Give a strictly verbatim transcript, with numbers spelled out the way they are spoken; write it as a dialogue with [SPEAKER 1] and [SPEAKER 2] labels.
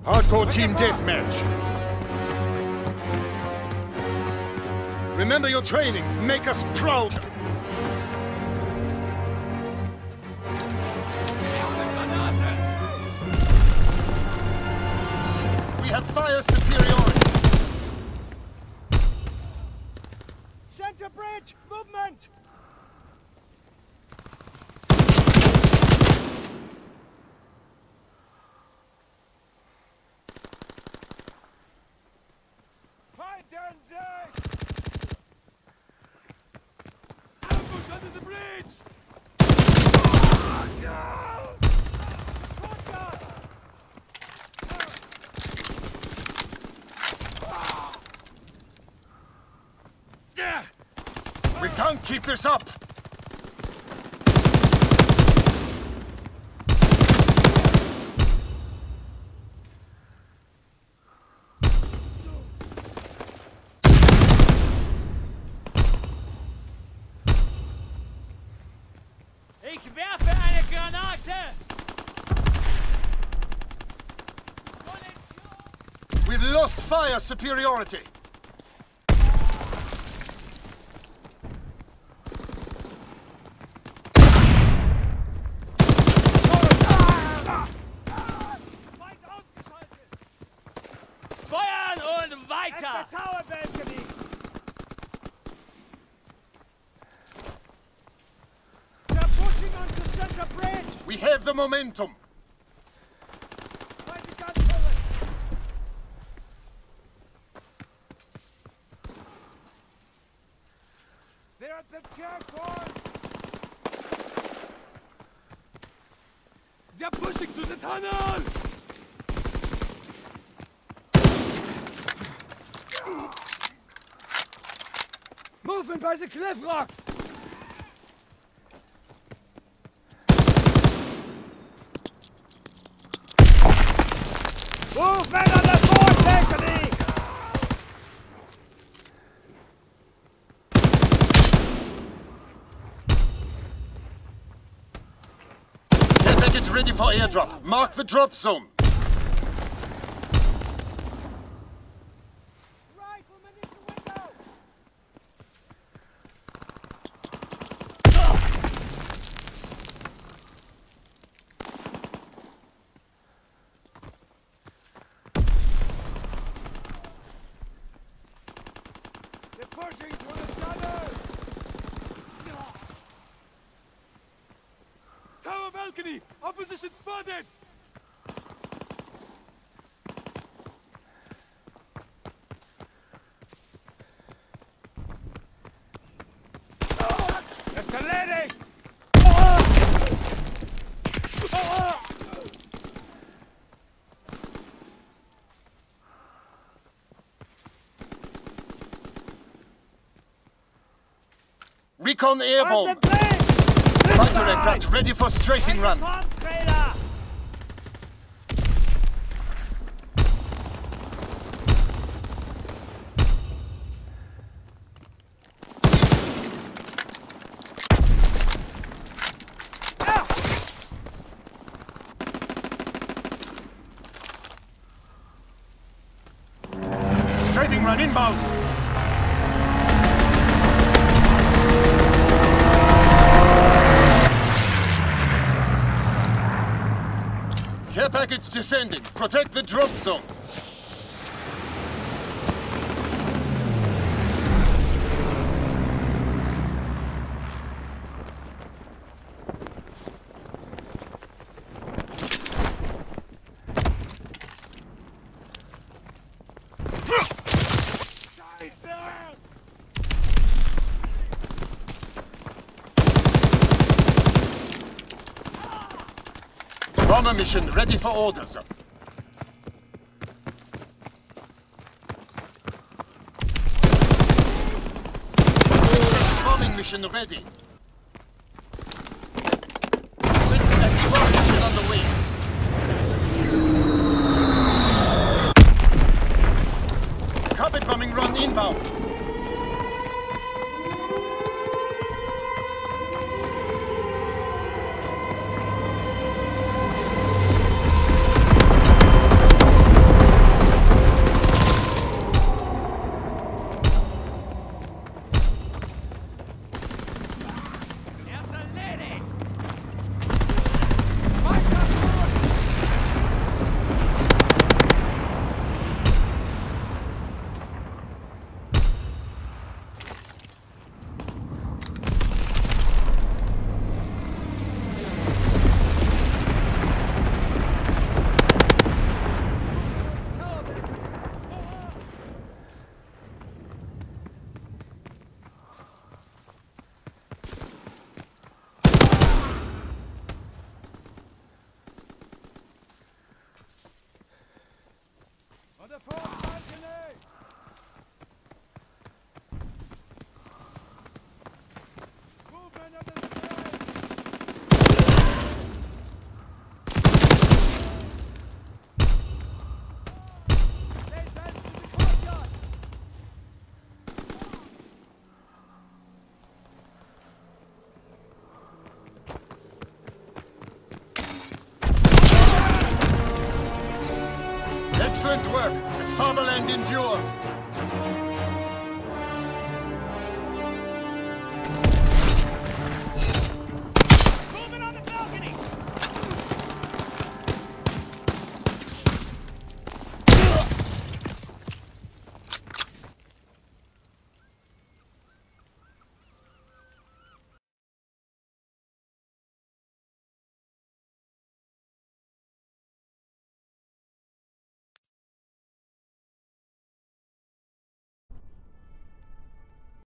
[SPEAKER 1] Hardcore team deathmatch. Remember your training. Make us proud. We have fire superiority.
[SPEAKER 2] Center bridge! Movement!
[SPEAKER 3] Ambush under the bridge!
[SPEAKER 1] We can't keep this up.
[SPEAKER 4] Ich werfe eine Granate!
[SPEAKER 1] We've lost fire superiority.
[SPEAKER 4] Feuern und weiter!
[SPEAKER 2] Tower balcony! They're pushing onto center bridge!
[SPEAKER 1] We have the momentum.
[SPEAKER 2] Find the gun turret! They're at the checkpoint!
[SPEAKER 3] They're pushing through the tunnel!
[SPEAKER 2] Moving by the cliff rocks! Movement on the fourth balcony!
[SPEAKER 1] Care package ready for airdrop. Mark the drop zone.
[SPEAKER 2] Rifleman in the window! They're pushing through the tunnel!
[SPEAKER 3] Tower balcony! Opposition spotted!
[SPEAKER 2] Escalating!
[SPEAKER 1] Recon airborne.
[SPEAKER 2] On the bridge!
[SPEAKER 1] Fighter aircraft ready for strafing run.
[SPEAKER 2] Bomb trailer!
[SPEAKER 1] Strafing run inbound. Care package descending. Protect the drop zone. Bomber mission ready for orders. Bombing mission ready. Winston explosion on the way. Carpet bombing run inbound.
[SPEAKER 2] the front balcony! Movement on the stairs! Stay back to the courtyard!
[SPEAKER 1] Excellent work. The fatherland endures.